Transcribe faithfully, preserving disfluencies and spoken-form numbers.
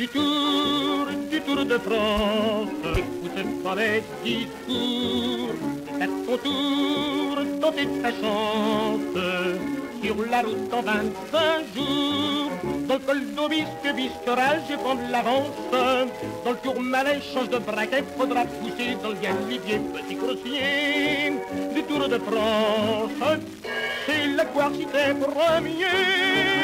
du tour, du Tour de France. Écoute pas mes discours, c'est à ton tour, tenter ta chance. Sur la route en vingt-cinq jours, dans le col d'Aubisque, Bisquera, je prends de l'avance. Dans le Tourmalet, change de braquet, faudra pousser dans le galibier, petit grossier du Tour de France. C'est la gloire si t'es premier.